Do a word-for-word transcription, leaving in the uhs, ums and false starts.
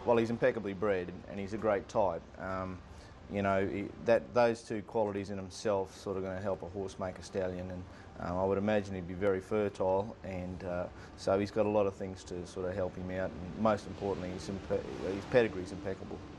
well, he's impeccably bred and he's a great type. Um, you know, he, that those two qualities in himself sort of going to help a horse make a stallion, and um, I would imagine he'd be very fertile, and uh, so he's got a lot of things to sort of help him out, and most importantly, his, his pedigree's impeccable.